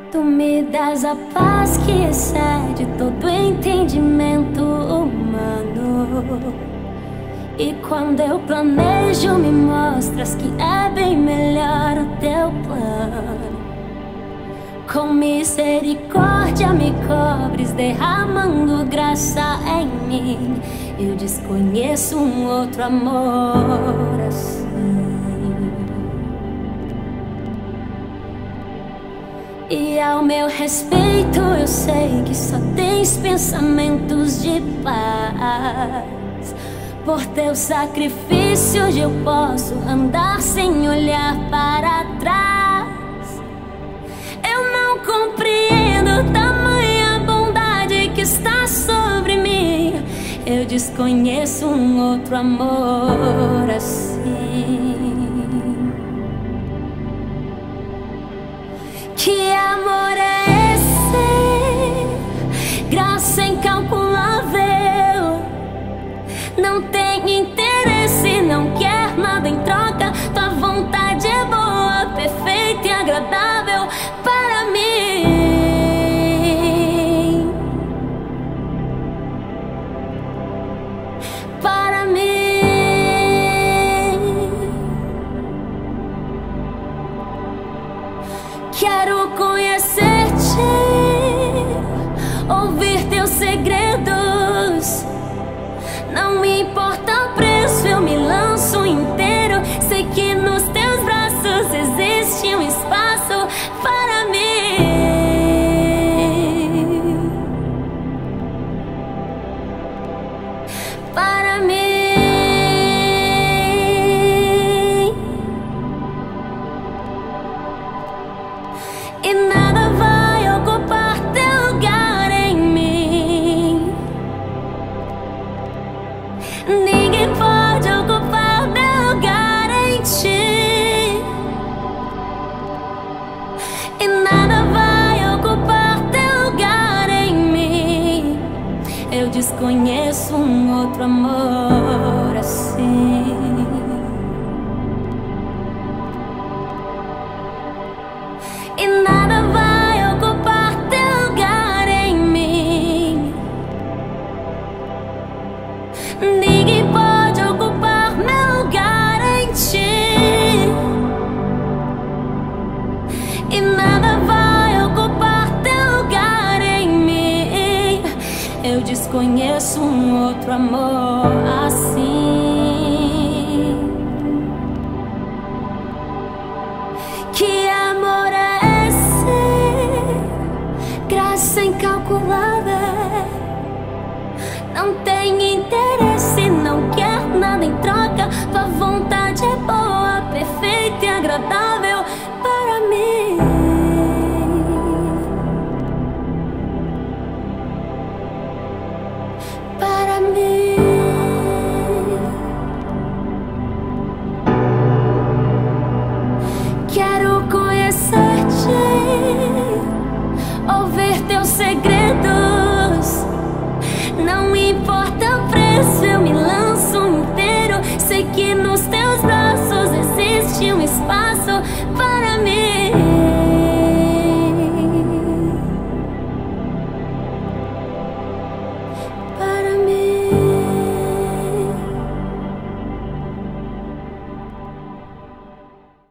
Tu me das a paz que excede todo entendimento humano. E quando eu planejo, me mostras que é bem melhor o teu plano. Com misericórdia me cobres, derramando graça em mim. Eu desconheço um outro amor assim. E ao meu respeito eu sei que só tens pensamentos de paz. Por teu sacrifício hoje eu posso andar sem olhar para trás. Eu não compreendo tamanha bondade que está sobre mim. Eu desconheço um outro amor assim. Que amor é esse? Graça incalculável. Não tem interesse, não quer nada em troca. Tua vontade é boa, perfeita e agradável para mim. Para mim. Quero conhecer-te, ouvir teus segredos. Não me importa o preço, eu me lanço inteiro. Sei que nos teus braços existe um espaço para mim. Para mim. E nada vai ocupar teu lugar em mim. Ninguém pode ocupar meu lugar em ti. E nada vai ocupar teu lugar em mim. Eu desconheço um outro amor assim. E nada vai ocupar teu lugar em mim. Ninguém pode ocupar meu lugar em ti. E nada vai ocupar teu lugar em mim. Eu desconheço um outro amor assim. Que amor é esse? Graça incalculável. Não tem interesse, não quer nada em troca. Tua vontade é boa, perfeita e agradável para mim. Para mim. Quero conhecer-te, ouvir teus segredos. Não importa o preço, eu me lanço inteiro. Sei que nos teus braços existe um espaço para